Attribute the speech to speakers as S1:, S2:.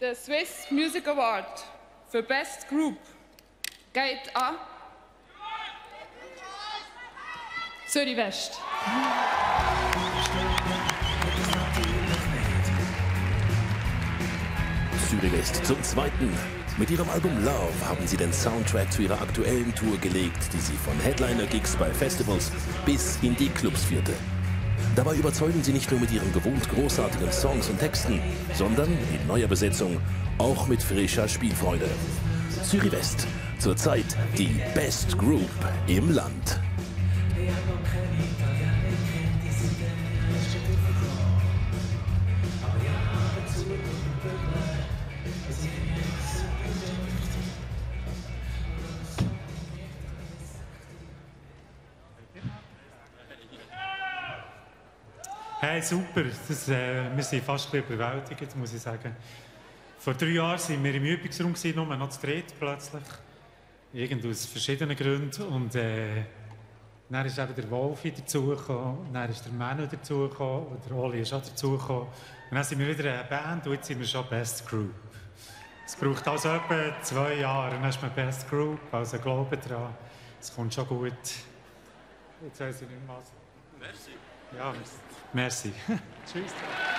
S1: Der Swiss Music Award für Best Group geht an Zürich West.
S2: Zürich West zum Zweiten. Mit ihrem Album Love haben sie den Soundtrack zu ihrer aktuellen Tour gelegt, die sie von Headliner-Gigs bei Festivals bis in die Clubs führte. Dabei überzeugen sie nicht nur mit ihren gewohnt großartigen Songs und Texten, sondern in neuer Besetzung auch mit frischer Spielfreude. Zürich West, zurzeit die Best Group im Land.
S3: Hey, super. Wir sind fast überwältigt, muss ich sagen. Vor 3 Jahren waren wir im Übungsraum, nur noch zu dritt plötzlich. Irgend aus verschiedenen Gründen. Und dann ist eben der Wolfi dazugekommen, dann ist der Manu dazugekommen und der Oli ist auch dazugekommen. Und dann sind wir wieder eine Band und jetzt sind wir schon Best Group. Es braucht also etwa 2 Jahre, dann ist man Best Group, also glaube dran. Es kommt schon gut. Jetzt weiss ich nicht mehr was.
S2: Merci.
S3: Ja, merci. Tschüss.